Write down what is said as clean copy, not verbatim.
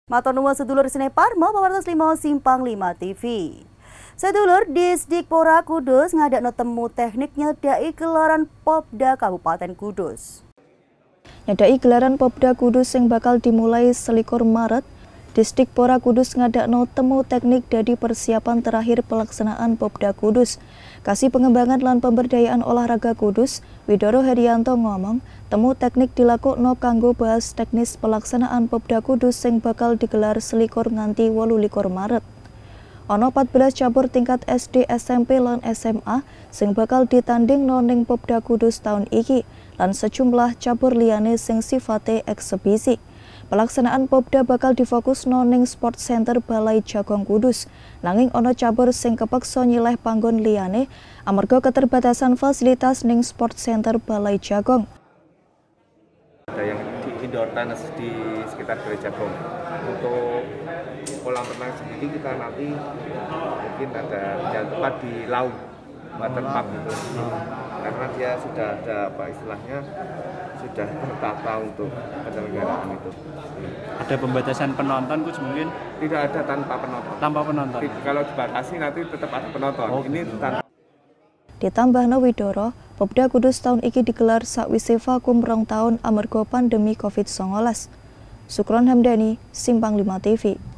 Matur nuwun sedulur Sineparma pawartos 5 Simpang 5 TV. Sedulur Disdikpora Kudus ngadakno temu teknik nyedaki gelaran Popda Kabupaten Kudus. Nyedaki gelaran Popda Kudus yang bakal dimulai 21 Maret, Disdikpora Kudus ngadakno temu teknik dadi persiapan terakhir pelaksanaan Popda Kudus. Kasih Pengembangan lan Pemberdayaan Olahraga Kudus, Widoro Herianto ngomong, temu teknik dilakukno kanggo bahas teknis pelaksanaan Popda Kudus sing bakal digelar selikur nganti 28 Maret. Ono 14 cabur tingkat SD, SMP lan SMA sing bakal ditanding ning Popda Kudus tahun iki lan sejumlah cabur liyane sing sifate eksebisi. Pelaksanaan Popda bakal difokus ning Sport Center Balai Jagong Kudus. Nanging ono cabur sing kepeksa nyileh panggon liyane amarga keterbatasan fasilitas ning Sport Center Balai Jagong. Ada yang di indoor tenis di sekitar Balai Jagong. Untuk kolam renang sendiri kita nanti mungkin ada yang tepat di laut waterpark gitu. Karena dia sudah ada istilahnya sudah tertata untuk penyelenggaraan itu. Ada pembatasan penonton Gus mungkin? Tidak ada tanpa penonton. Tanpa penonton. Kalau dibatasi nanti tetap ada penonton. Ini tanpa. Ditambahna Widoro, Popda Kudus tahun iki digelar sakwise vakum 2 tahun amarga pandemi Covid-19. Sukron Hamdani, Simpang 5 TV.